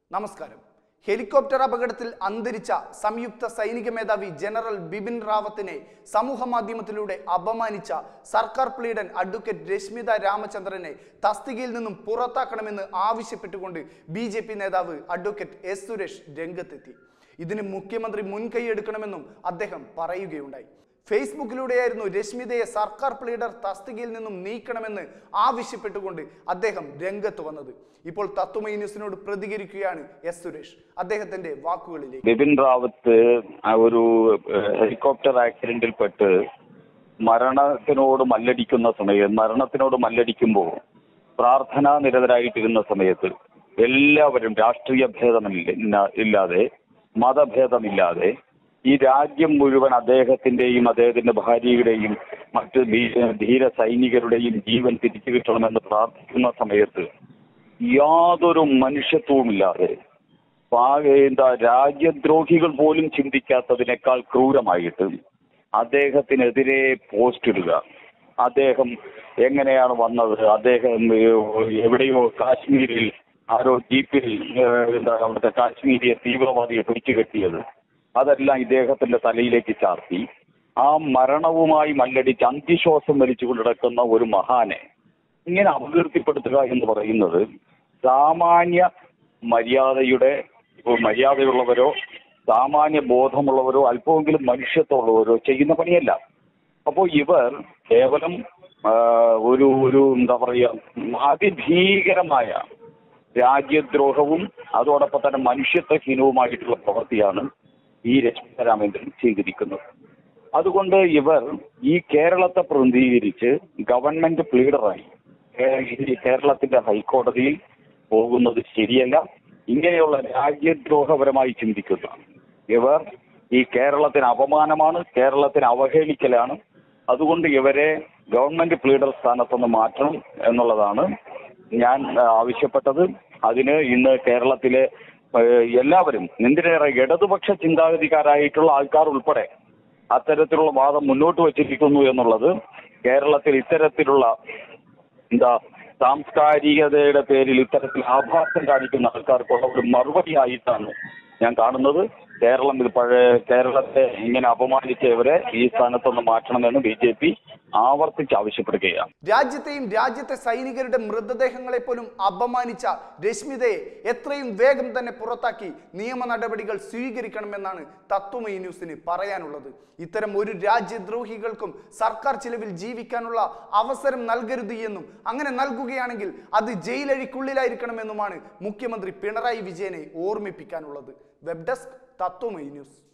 നമസ്കാരം. ഹെലികോപ്റ്റർ അപകടത്തിൽ അന്തരിച്ച സംയുക്ത സൈനിക മേധാവി ജനറൽ ബിപിൻ റാവത്തിനെ സമൂഹ മാധ്യമത്തിലൂടെ അപമാനിച്ച സർക്കാർ പ്ലീഡൻ അഡ്വക്കേറ്റ് രശ്മിത രാമചന്ദ്രനെ തസ്തികയിൽ നിന്നും പുറത്താക്കണമെന്ന് ആവശ്യപ്പെട്ടുകൊണ്ട് ബിജെപി നേതാവ് അഡ്വക്കേറ്റ് എസ് സുരേഷ് രംഗത്തെത്തി. ഇതിന് മുഖ്യമന്ത്രി മുൻകൈയെടുക്കണമെന്നും അദ്ദേഹം പറയുകയുണ്ടായി. ഫേസ്ബുക്കിലൂടെയായിരുന്നു രശ്മിതയെ സർക്കാർ പ്ലീഡർ തസ്തികയിൽ നിന്നും നീക്കണമെന്ന് ആവശ്യപ്പെട്ടുകൊണ്ട് അദ്ദേഹം രംഗത്ത് വന്നത്. ഇപ്പോൾ തത്വമൈ ന്യൂസിനോട് പ്രതികരിക്കുകയാണ് എസ് സുരേഷ്. അദ്ദേഹത്തിന്റെ വാക്കുകളിലേക്ക്. ബിപിൻ റാവത്ത് ഒരു ഹെലികോപ്റ്റർ ആക്സിഡന്റിൽപ്പെട്ട് മരണത്തിനോട് മല്ലടിക്കുമ്പോൾ പ്രാർത്ഥനാ നിരതരായിട്ടിരുന്ന സമയത്ത് എല്ലാവരും രാഷ്ട്രീയ ഭേദമില്ലാതെ മതഭേദമില്ലാതെ ഈ രാജ്യം മുഴുവൻ അദ്ദേഹത്തിന്റെയും അദ്ദേഹത്തിന്റെ ഭാര്യയുടെയും മറ്റ് ധീര സൈനികരുടെയും ജീവൻ തിരിച്ചു കിട്ടണമെന്ന് പ്രാർത്ഥിക്കുന്ന സമയത്ത് യാതൊരു മനുഷ്യത്വവുമില്ലാതെ രാജ്യദ്രോഹികൾ പോലും ചിന്തിക്കാത്തതിനേക്കാൾ ക്രൂരമായിട്ട് അദ്ദേഹത്തിനെതിരെ പോസ്റ്റ് ഇടുക. അദ്ദേഹം എങ്ങനെയാണ് വന്നത്, അദ്ദേഹം എവിടെയോ കാശ്മീരിൽ ആരോ ജീപ്പിൽ അവിടുത്തെ കാശ്മീരിയെ തീവ്രവാദിയെ പിടിച്ചു കെട്ടിയത്, അതെല്ലാം ഇദ്ദേഹത്തിന്റെ തലയിലേക്ക് ചാർത്തി ആ മരണവുമായി മല്ലടിച്ച് അന്ത്യശ്വാസം വലിച്ചുകൊണ്ട് നടക്കുന്ന ഒരു മഹാനെ ഇങ്ങനെ അപകീർത്തിപ്പെടുത്തുക എന്ന് പറയുന്നത് സാമാന്യ മര്യാദയുള്ളവരോ സാമാന്യ ബോധമുള്ളവരോ അല്പമെങ്കിലും മനുഷ്യത്വമുള്ളവരോ ചെയ്യുന്ന പണിയല്ല. അപ്പോൾ ഇവർ കേവലം ഒരു എന്താ പറയുക അതിഭീകരമായ രാജ്യദ്രോഹവും അതോടൊപ്പം തന്നെ മനുഷ്യത്വഹീനവുമായിട്ടുള്ള പ്രവൃത്തിയാണ് ഈ രശ്മിത രാമചന്ദ്രൻ ചെയ്തിരിക്കുന്നത്. അതുകൊണ്ട് ഇവർ ഈ കേരളത്തെ പ്രതിനിധീകരിച്ച് ഗവൺമെന്റ് പ്ലീഡറായി കേരളത്തിന്റെ ഹൈക്കോടതിയിൽ പോകുന്നത് ശരിയല്ല. ഇങ്ങനെയുള്ള രാജ്യദ്രോഹപരമായി ചിന്തിക്കുന്ന ഇവർ ഈ കേരളത്തിന് അപമാനമാണ്, കേരളത്തിന് അവഹേളിക്കലാണ്. അതുകൊണ്ട് ഇവരെ ഗവൺമെന്റ് പ്ലീഡർ സ്ഥാനത്തുനിന്ന് മാറ്റണം എന്നുള്ളതാണ് ഞാൻ ആവശ്യപ്പെട്ടത്. അതിന് ഇന്ന് കേരളത്തിലെ എല്ലാവരും എന്തിനേറെ ഇടതുപക്ഷ ചിന്താഗതിക്കാരായിട്ടുള്ള ആൾക്കാർ ഉൾപ്പെടെ അത്തരത്തിലുള്ള വാദം മുന്നോട്ട് വച്ചിരിക്കുന്നു എന്നുള്ളത് കേരളത്തിൽ ഇത്തരത്തിലുള്ള സാംസ്കാരികതയുടെ പേരിൽ ഇത്തരത്തിൽ ആഭാസം കാണിക്കുന്ന ആൾക്കാർക്കുള്ള ഒരു മറുപടിയായിട്ടാണ് ഞാൻ കാണുന്നത്. കേരളത്തെ ഇങ്ങനെ അപമാനിച്ചവരെ ഈ സ്ഥാനത്തൊന്ന് മാറ്റണമെന്ന് ബിജെപി ആവർത്തിച്ച് ആവശ്യപ്പെടുകയാണ്. രാജ്യത്തെയും രാജ്യത്തെ സൈനികരുടെ മൃതദേഹങ്ങളെ പോലും അപമാനിച്ച രശ്മിതയെ എത്രയും വേഗം തന്നെ പുറത്താക്കി നിയമ നടപടികൾ സ്വീകരിക്കണമെന്നാണ് തത്വമൈ ന്യൂസിന് പറയാനുള്ളത്. ഇത്തരം ഒരു രാജ്യദ്രോഹികൾക്കും സർക്കാർ ചിലവിൽ ജീവിക്കാനുള്ള അവസരം നൽകരുത് എന്നും അങ്ങനെ നൽകുകയാണെങ്കിൽ അത് ജയിലഴിക്കുള്ളിലായിരിക്കണമെന്നുമാണ് മുഖ്യമന്ത്രി പിണറായി വിജയനെ ഓർമ്മിപ്പിക്കാനുള്ളത്. Web desk Tatwamayi news.